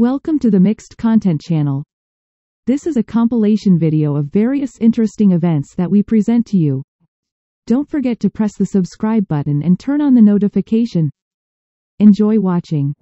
Welcome to the Mixed Content channel. This is a compilation video of various interesting events that we present to you. Don't forget to press the subscribe button and turn on the notification. Enjoy watching.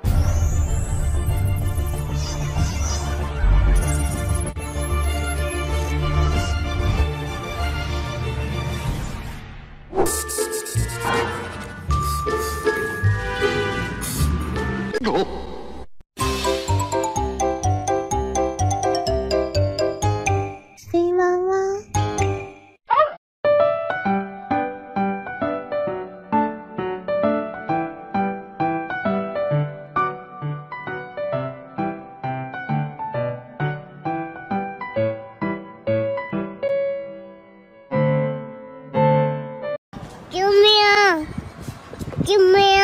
Give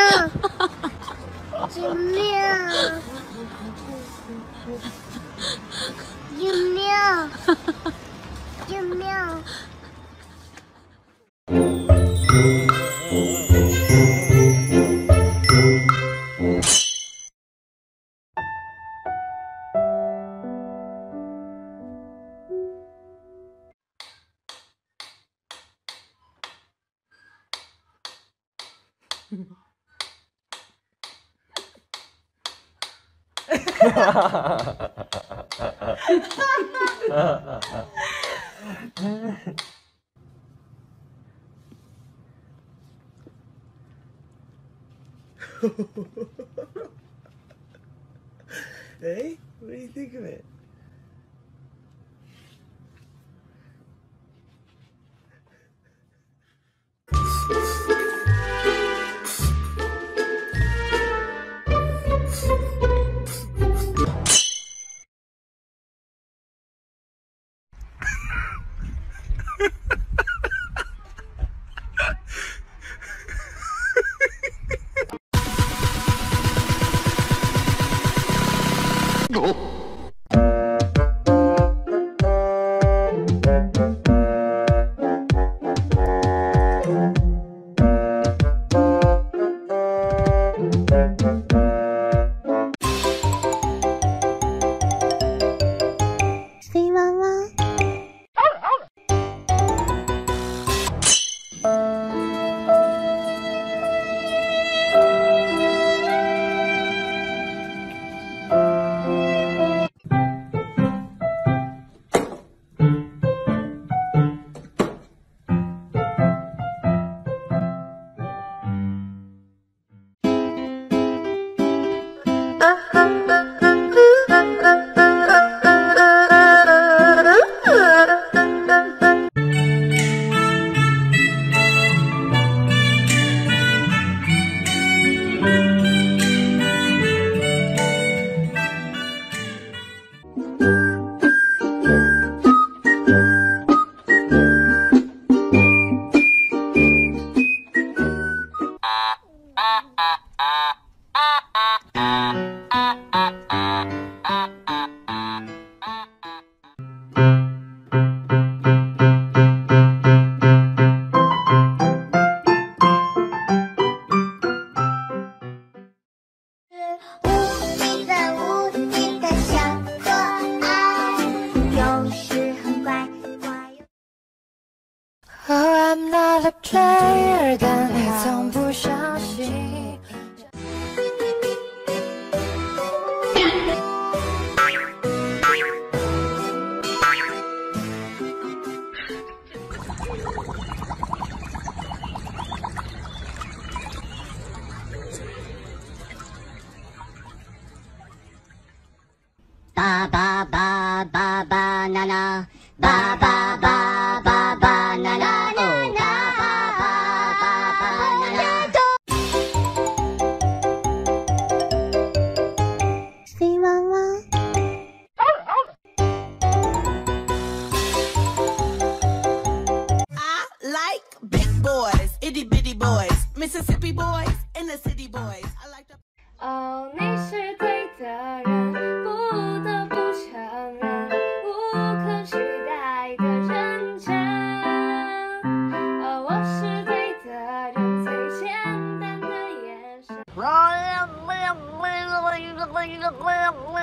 me. Hey, what do you think of it? I'm not a player， 但你从不小心。 Ba ba ba ba banana, ba ba ba ba banana, oh ba ba ba ba banana. See mama. I like big boys, itty bitty boys, Mississippi boys, and the city boys. I like the. 哦，你是对的人，不得不承认，无可取代的认真。哦，我是对的人，最简单的眼神。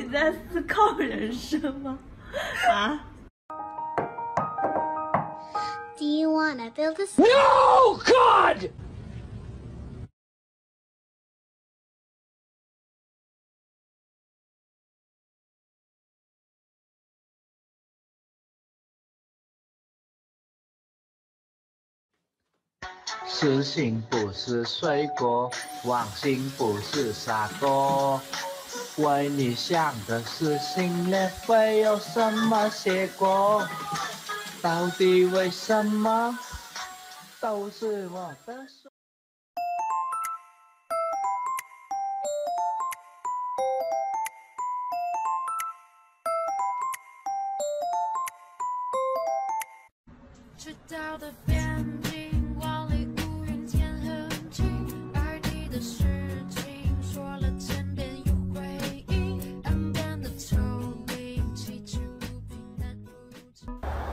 你在思考人生吗？啊 Do you wanna build a No, God! 痴心不是水果，忘形不是傻瓜。为你想的事情也会有什么结果？到底为什么都是我的错？ 赤道的边境，万里无云天很近，爱你的事情说了千遍有回应，岸边的丘陵崎岖不平难入侵。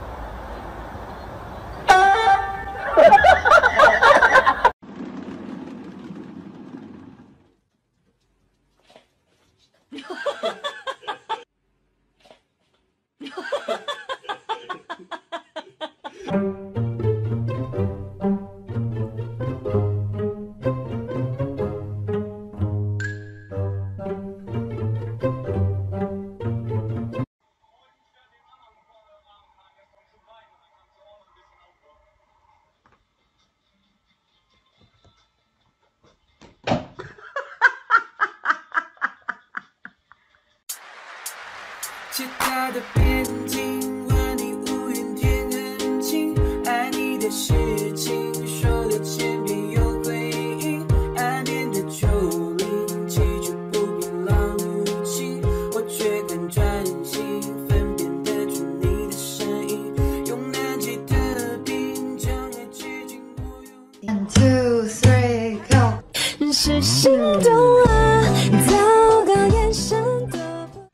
其他的边境，万里无云天很近，爱你的事情说了千遍有回应，岸边的丘陵崎岖不平浪入侵，我却很专心分辨得出你的声音，用难解的冰将爱接近我用。 1 2 3 go， 是心动啊，糟糕眼神的。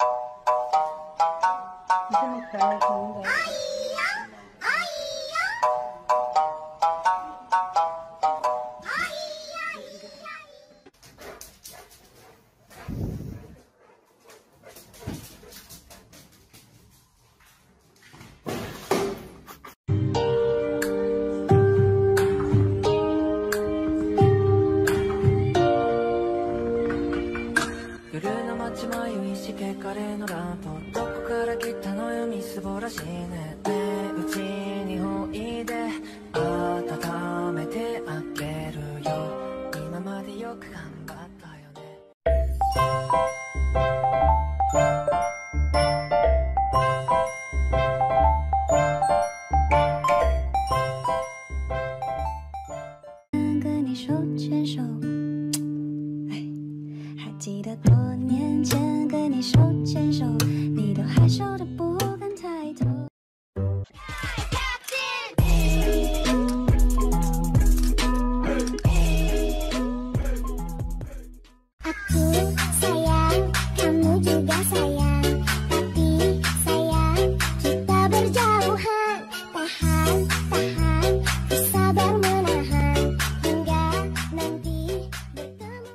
夜の街迷いしけカレーのランプどこから来たのよみすぼらしいねうちにほいで温めてあげるよ今までよく頑張ったよね跟你手牵手，还记得多年前跟你手牵手，你都害羞的不敢抬头。 Aku sayang, kamu juga sayang, tapi sayang kita berjauhan. Tahan, tahan, ku sabar menahan hingga nanti bertemu.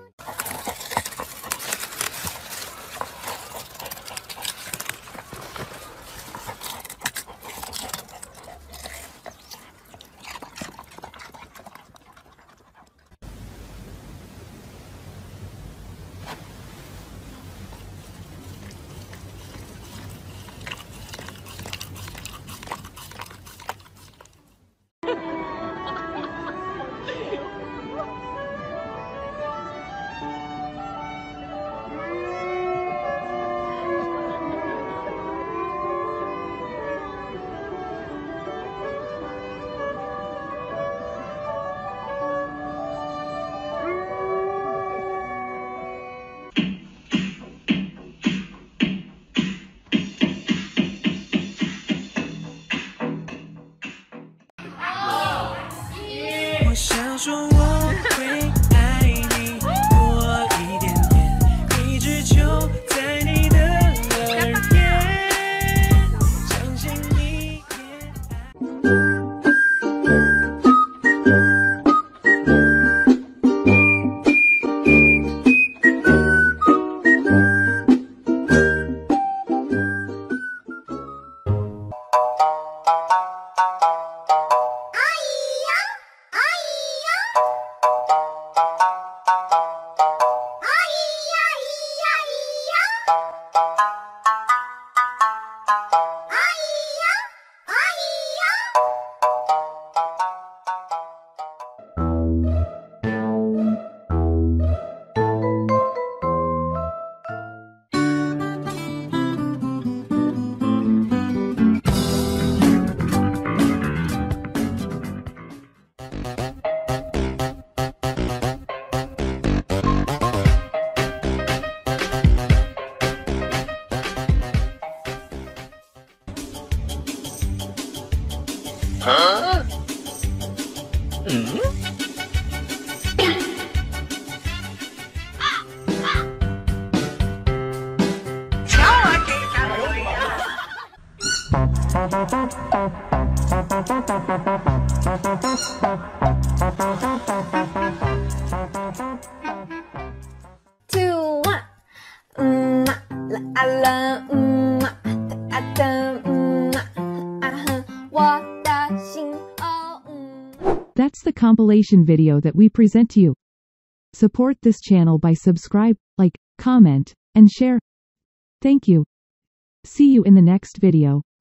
Two, one.啦啊啦，哒哒，啊哼，我的心哦。 That's the compilation video that we present to you. Support this channel by subscribe, like, comment, and share. Thank you. See you in the next video.